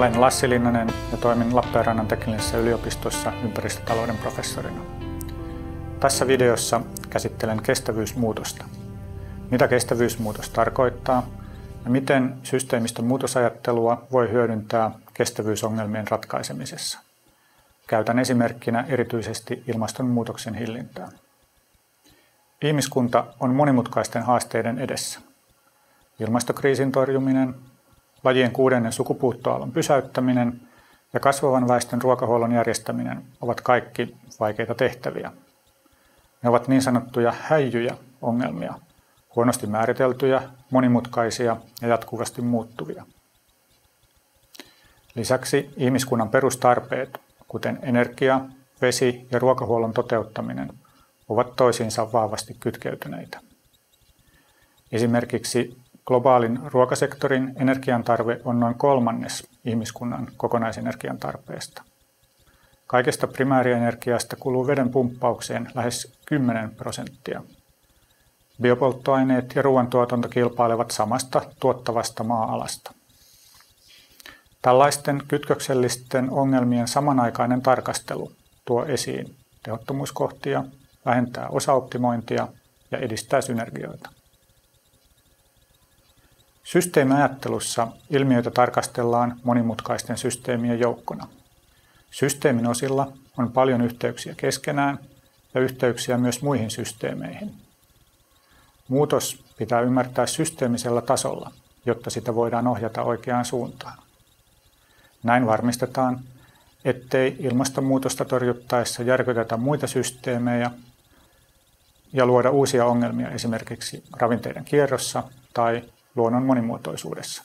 Olen Lassi Linnanen ja toimin Lappeenrannan teknillisessä yliopistossa ympäristötalouden professorina. Tässä videossa käsittelen kestävyysmuutosta. Mitä kestävyysmuutos tarkoittaa ja miten systeemistön muutosajattelua voi hyödyntää kestävyysongelmien ratkaisemisessa. Käytän esimerkkinä erityisesti ilmastonmuutoksen hillintää. Ihmiskunta on monimutkaisten haasteiden edessä. Ilmastokriisin torjuminen, lajien 6. sukupuuttoaallon pysäyttäminen ja kasvavan väestön ruokahuollon järjestäminen ovat kaikki vaikeita tehtäviä. Ne ovat niin sanottuja häijyjä ongelmia, huonosti määriteltyjä, monimutkaisia ja jatkuvasti muuttuvia. Lisäksi ihmiskunnan perustarpeet, kuten energia, vesi ja ruokahuollon toteuttaminen, ovat toisiinsa vahvasti kytkeytyneitä. Esimerkiksi globaalin ruokasektorin energiantarve on noin 1/3 ihmiskunnan kokonaisenergian tarpeesta. Kaikesta primäärienergiasta kuluu veden pumppaukseen lähes 10%. Biopolttoaineet ja ruoantuotanto kilpailevat samasta tuottavasta maa-alasta. Tällaisten kytköksellisten ongelmien samanaikainen tarkastelu tuo esiin tehottomuuskohtia, vähentää osaoptimointia ja edistää synergioita. Systeemiajattelussa ilmiöitä tarkastellaan monimutkaisten systeemien joukkona. Systeemin osilla on paljon yhteyksiä keskenään ja yhteyksiä myös muihin systeemeihin. Muutos pitää ymmärtää systeemisellä tasolla, jotta sitä voidaan ohjata oikeaan suuntaan. Näin varmistetaan, ettei ilmastonmuutosta torjuttaessa järkytetä muita systeemejä ja luoda uusia ongelmia esimerkiksi ravinteiden kierrossa tai luonnon monimuotoisuudessa.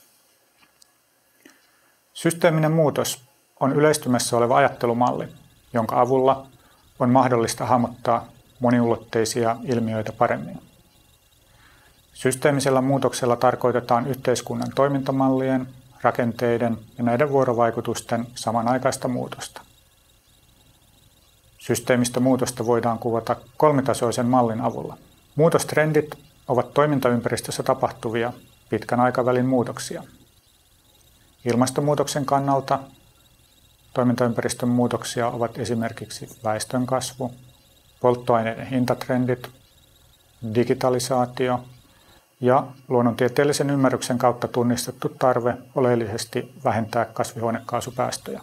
Systeeminen muutos on yleistymässä oleva ajattelumalli, jonka avulla on mahdollista hahmottaa moniulotteisia ilmiöitä paremmin. Systeemisellä muutoksella tarkoitetaan yhteiskunnan toimintamallien, rakenteiden ja näiden vuorovaikutusten samanaikaista muutosta. Systeemistä muutosta voidaan kuvata kolmitasoisen mallin avulla. Muutostrendit ovat toimintaympäristössä tapahtuvia pitkän aikavälin muutoksia. Ilmastonmuutoksen kannalta toimintaympäristön muutoksia ovat esimerkiksi väestönkasvu, polttoaineiden hintatrendit, digitalisaatio ja luonnontieteellisen ymmärryksen kautta tunnistettu tarve oleellisesti vähentää kasvihuonekaasupäästöjä.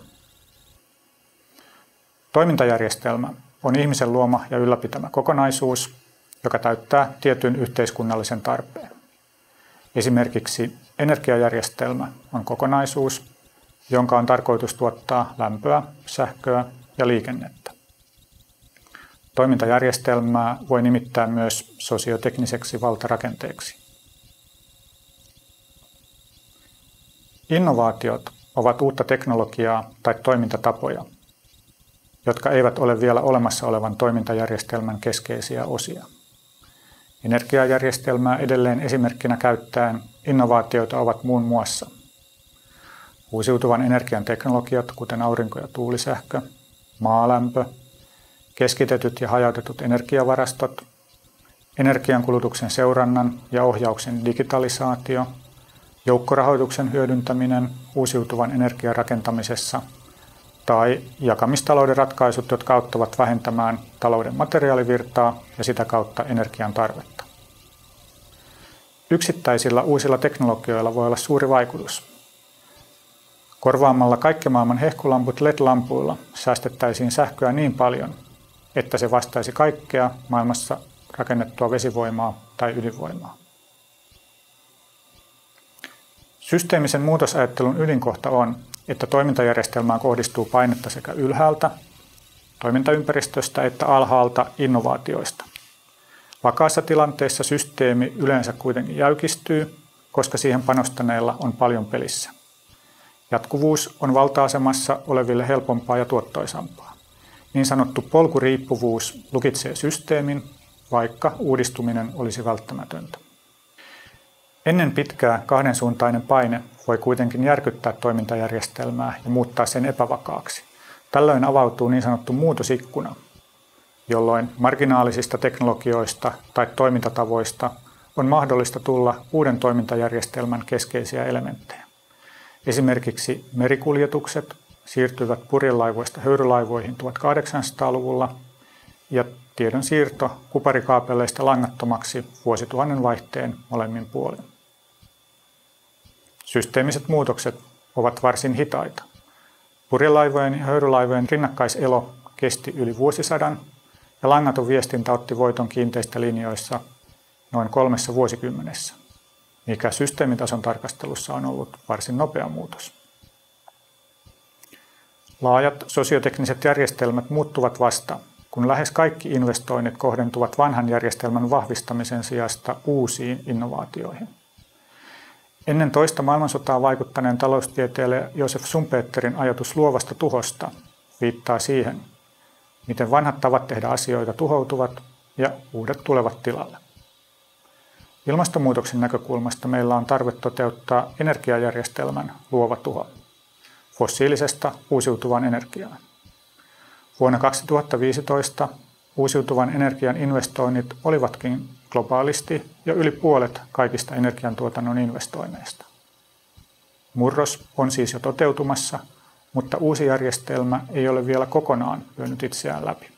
Toimintajärjestelmä on ihmisen luoma ja ylläpitämä kokonaisuus, joka täyttää tietyn yhteiskunnallisen tarpeen. Esimerkiksi energiajärjestelmä on kokonaisuus, jonka on tarkoitus tuottaa lämpöä, sähköä ja liikennettä. Toimintajärjestelmää voi nimittää myös sosiotekniseksi valtarakenteeksi. Innovaatiot ovat uutta teknologiaa tai toimintatapoja, jotka eivät ole vielä olemassa olevan toimintajärjestelmän keskeisiä osia. Energiajärjestelmää edelleen esimerkkinä käyttäen innovaatioita ovat muun muassa uusiutuvan energian teknologiat, kuten aurinko- ja tuulisähkö, maalämpö, keskitetyt ja hajautetut energiavarastot, energiankulutuksen seurannan ja ohjauksen digitalisaatio, joukkorahoituksen hyödyntäminen uusiutuvan energian rakentamisessa tai jakamistalouden ratkaisut, jotka auttavat vähentämään talouden materiaalivirtaa ja sitä kautta energian tarvetta. Yksittäisillä uusilla teknologioilla voi olla suuri vaikutus. Korvaamalla kaikki maailman hehkulamput LED-lampuilla säästettäisiin sähköä niin paljon, että se vastaisi kaikkea maailmassa rakennettua vesivoimaa tai ydinvoimaa. Systeemisen muutosajattelun ydinkohta on, että toimintajärjestelmään kohdistuu painetta sekä ylhäältä, toimintaympäristöstä, että alhaalta, innovaatioista. Vakaassa tilanteessa systeemi yleensä kuitenkin jäykistyy, koska siihen panostaneilla on paljon pelissä. Jatkuvuus on valta-asemassa oleville helpompaa ja tuottoisampaa. Niin sanottu polkuriippuvuus lukitsee systeemin, vaikka uudistuminen olisi välttämätöntä. Ennen pitkää kahdensuuntainen paine voi kuitenkin järkyttää toimintajärjestelmää ja muuttaa sen epävakaaksi. Tällöin avautuu niin sanottu muutosikkuna, jolloin marginaalisista teknologioista tai toimintatavoista on mahdollista tulla uuden toimintajärjestelmän keskeisiä elementtejä. Esimerkiksi merikuljetukset siirtyivät purjelaivoista höyrylaivoihin 1800-luvulla ja tiedon siirto kuparikaapeleista langattomaksi vuosituhannen vaihteen molemmin puolin. Systeemiset muutokset ovat varsin hitaita. Purjelaivojen ja höyrylaivojen rinnakkaiselo kesti yli vuosisadan ja langaton viestintä otti voiton kiinteistä linjoissa noin 3 vuosikymmenessä, mikä systeemitason tarkastelussa on ollut varsin nopea muutos. Laajat sosiotekniset järjestelmät muuttuvat vasta, kun lähes kaikki investoinnit kohdentuvat vanhan järjestelmän vahvistamisen sijasta uusiin innovaatioihin. Ennen toista maailmansotaa vaikuttaneen taloustieteilijä Joseph Schumpeterin ajatus luovasta tuhosta viittaa siihen, miten vanhat tavat tehdä asioita tuhoutuvat ja uudet tulevat tilalle. Ilmastonmuutoksen näkökulmasta meillä on tarve toteuttaa energiajärjestelmän luova tuho fossiilisesta uusiutuvaan energiaan. Vuonna 2015 uusiutuvan energian investoinnit olivatkin globaalisti jo yli puolet kaikista energiantuotannon investoinneista. Murros on siis jo toteutumassa, mutta uusi järjestelmä ei ole vielä kokonaan lyönyt itseään läpi.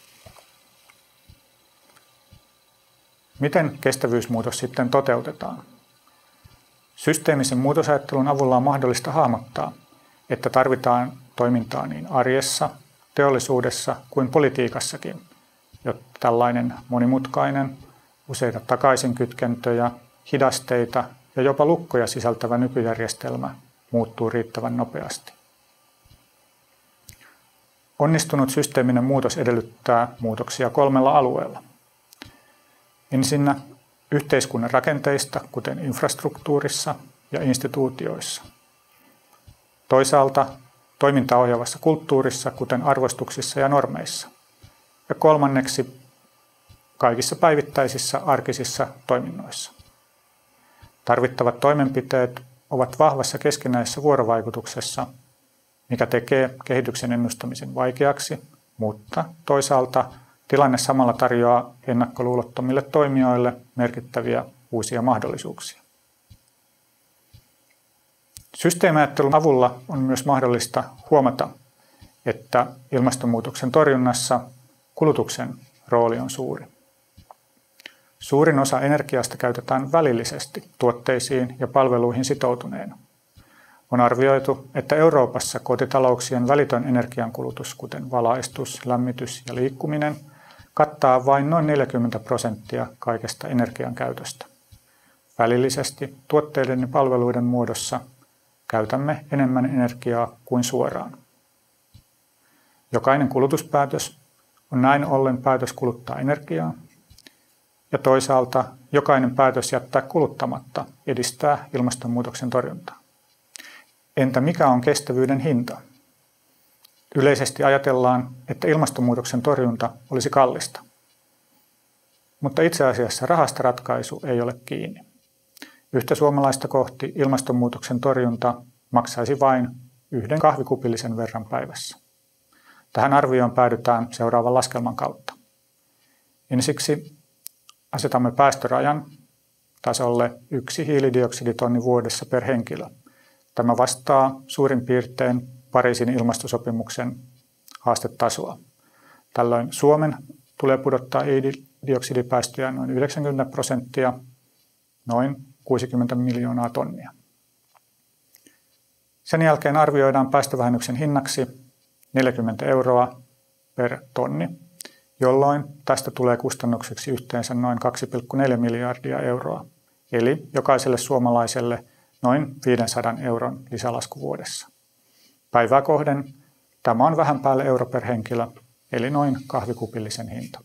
Miten kestävyysmuutos sitten toteutetaan? Systeemisen muutosajattelun avulla on mahdollista hahmottaa, että tarvitaan toimintaa niin arjessa, teollisuudessa kuin politiikassakin, jotta tällainen monimutkainen, useita takaisinkytkentöjä, hidasteita ja jopa lukkoja sisältävä nykyjärjestelmä muuttuu riittävän nopeasti. Onnistunut systeeminen muutos edellyttää muutoksia 3 alueella. Ensinnä yhteiskunnan rakenteista, kuten infrastruktuurissa ja instituutioissa. Toisaalta toimintaa ohjaavassa kulttuurissa, kuten arvostuksissa ja normeissa. Ja kolmanneksi kaikissa päivittäisissä arkisissa toiminnoissa. Tarvittavat toimenpiteet ovat vahvassa keskinäisessä vuorovaikutuksessa, mikä tekee kehityksen ennustamisen vaikeaksi, mutta toisaalta tilanne samalla tarjoaa ennakkoluulottomille toimijoille merkittäviä uusia mahdollisuuksia. Systeemiajattelun avulla on myös mahdollista huomata, että ilmastonmuutoksen torjunnassa kulutuksen rooli on suuri. Suurin osa energiasta käytetään välillisesti tuotteisiin ja palveluihin sitoutuneena. On arvioitu, että Euroopassa kotitalouksien välitön energiankulutus, kuten valaistus, lämmitys ja liikkuminen, kattaa vain noin 40% kaikesta energian käytöstä. Välillisesti tuotteiden ja palveluiden muodossa käytämme enemmän energiaa kuin suoraan. Jokainen kulutuspäätös on näin ollen päätös kuluttaa energiaa, ja toisaalta jokainen päätös jättää kuluttamatta edistää ilmastonmuutoksen torjuntaa. Entä mikä on kestävyyden hinta? Yleisesti ajatellaan, että ilmastonmuutoksen torjunta olisi kallista. Mutta itse asiassa rahasta ratkaisu ei ole kiinni. Yhtä suomalaista kohti ilmastonmuutoksen torjunta maksaisi vain 1 kahvikupillisen verran päivässä. Tähän arvioon päädytään seuraavan laskelman kautta. Ensiksi asetamme päästörajan tasolle 1 hiilidioksiditonni vuodessa per henkilö. Tämä vastaa suurin piirtein Pariisin ilmastosopimuksen haastetasoa. Tällöin Suomen tulee pudottaa hiilidioksidipäästöjä noin 90%, noin 60 miljoonaa tonnia. Sen jälkeen arvioidaan päästövähennyksen hinnaksi 40 € per tonni, jolloin tästä tulee kustannukseksi yhteensä noin 2,4 miljardia euroa, eli jokaiselle suomalaiselle noin 500 € lisälasku vuodessa. Päivää kohden tämä on vähän päälle euro per henkilö, eli noin kahvikupillisen hinta.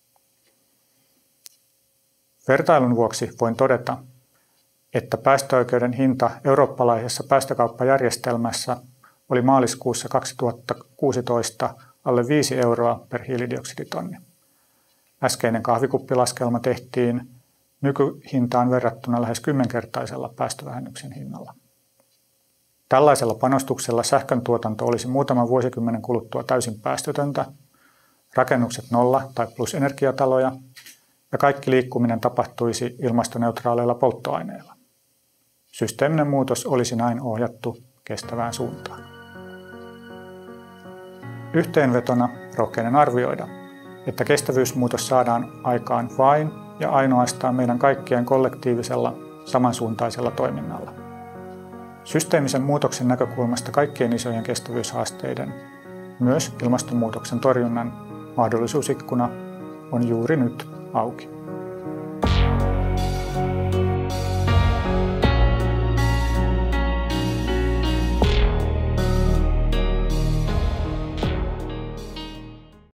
Vertailun vuoksi voin todeta, että päästöoikeuden hinta eurooppalaisessa päästökauppajärjestelmässä oli maaliskuussa 2016 alle 5 € per hiilidioksiditonni. Äskeinen kahvikuppilaskelma tehtiin nykyhintaan verrattuna lähes 10-kertaisella päästövähennyksen hinnalla. Tällaisella panostuksella sähköntuotanto olisi muutaman vuosikymmenen kuluttua täysin päästötöntä, rakennukset nolla- tai plusenergiataloja ja kaikki liikkuminen tapahtuisi ilmastoneutraaleilla polttoaineilla. Systeeminen muutos olisi näin ohjattu kestävään suuntaan. Yhteenvetona rohkeinen arvioida, että kestävyysmuutos saadaan aikaan vain ja ainoastaan meidän kaikkien kollektiivisella samansuuntaisella toiminnalla. Systeemisen muutoksen näkökulmasta kaikkien isojen kestävyyshaasteiden, myös ilmastonmuutoksen torjunnan mahdollisuusikkuna on juuri nyt auki.